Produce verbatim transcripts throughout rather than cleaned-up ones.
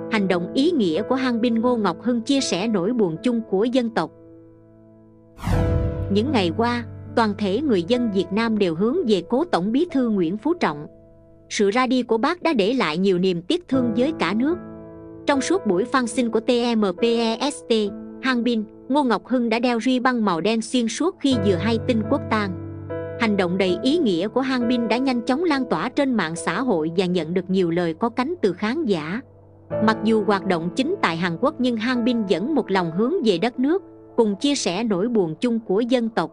Hành động ý nghĩa của Hàn Bin Ngô Ngọc Hưng chia sẻ nỗi buồn chung của dân tộc. Những ngày qua, toàn thể người dân Việt Nam đều hướng về cố Tổng Bí thư Nguyễn Phú Trọng. Sự ra đi của bác đã để lại nhiều niềm tiếc thương với cả nước. Trong suốt buổi phang sinh của tê em pê e ét tê, Hàn Bin Ngô Ngọc Hưng đã đeo ri băng màu đen xuyên suốt khi vừa hay tin quốc tang. Hành động đầy ý nghĩa của Hàn Bin đã nhanh chóng lan tỏa trên mạng xã hội và nhận được nhiều lời có cánh từ khán giả. Mặc dù hoạt động chính tại Hàn Quốc nhưng Hàn Bin vẫn một lòng hướng về đất nước, cùng chia sẻ nỗi buồn chung của dân tộc.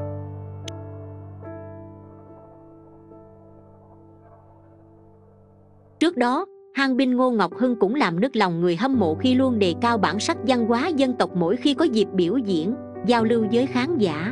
Trước đó, Hàn Bin Ngô Ngọc Hưng cũng làm nức lòng người hâm mộ khi luôn đề cao bản sắc văn hóa dân tộc mỗi khi có dịp biểu diễn, giao lưu với khán giả.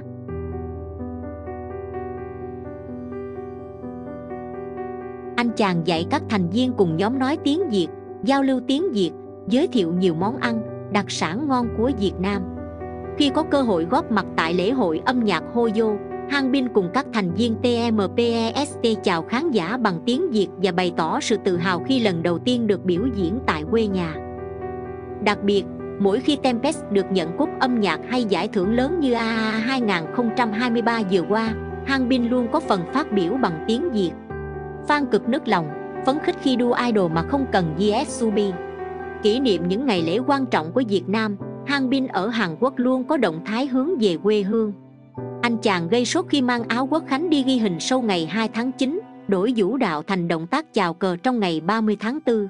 Anh chàng dạy các thành viên cùng nhóm nói tiếng Việt, giao lưu tiếng Việt, giới thiệu nhiều món ăn, đặc sản ngon của Việt Nam. Khi có cơ hội góp mặt tại lễ hội âm nhạc Hoyo, Hàn Bin cùng các thành viên tê em pê e ét tê chào khán giả bằng tiếng Việt và bày tỏ sự tự hào khi lần đầu tiên được biểu diễn tại quê nhà. Đặc biệt, mỗi khi Tempest được nhận cúp âm nhạc hay giải thưởng lớn như a a a hai không hai ba vừa qua, Hàn Bin luôn có phần phát biểu bằng tiếng Việt. Fan cực nức lòng, phấn khích khi đua idol mà không cần giê ét u bê. Kỷ niệm những ngày lễ quan trọng của Việt Nam, Hàn Bin ở Hàn Quốc luôn có động thái hướng về quê hương. Anh chàng gây sốt khi mang áo quốc khánh đi ghi hình show ngày hai tháng chín, đổi vũ đạo thành động tác chào cờ trong ngày ba mươi tháng tư.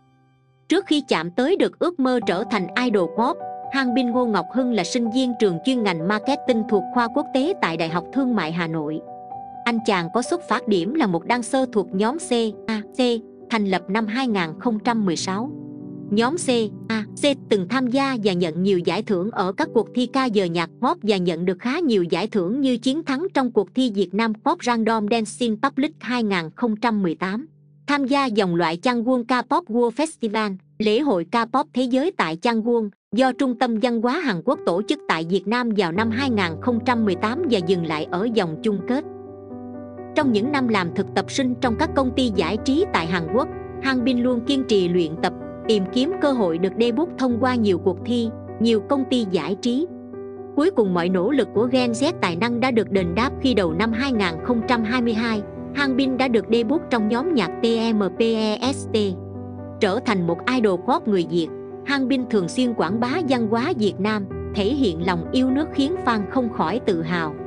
Trước khi chạm tới được ước mơ trở thành idol pop, Hàn Bin Ngô Ngọc Hưng là sinh viên trường chuyên ngành marketing thuộc khoa quốc tế tại Đại học Thương mại Hà Nội. Anh chàng có xuất phát điểm là một dancer thuộc nhóm xê a xê, thành lập năm hai không một sáu. Nhóm xê a xê từng tham gia và nhận nhiều giải thưởng ở các cuộc thi ca dờ nhạc pop và nhận được khá nhiều giải thưởng như chiến thắng trong cuộc thi Việt Nam Pop Random Dancing Public hai không một tám, tham gia dòng loại Changwon K-pop World Festival, lễ hội K-pop thế giới tại Changwon do Trung tâm Văn hóa Hàn Quốc tổ chức tại Việt Nam vào năm hai không một tám và dừng lại ở vòng chung kết. Trong những năm làm thực tập sinh trong các công ty giải trí tại Hàn Quốc, Hàn Bin luôn kiên trì luyện tập, tìm kiếm cơ hội được debut thông qua nhiều cuộc thi, nhiều công ty giải trí. Cuối cùng mọi nỗ lực của Gen Z tài năng đã được đền đáp khi đầu năm hai không hai hai, Hàn Bin đã được debut trong nhóm nhạc tê em pê e ét tê. Trở thành một idol pop người Việt, Hàn Bin thường xuyên quảng bá văn hóa Việt Nam, thể hiện lòng yêu nước khiến fan không khỏi tự hào.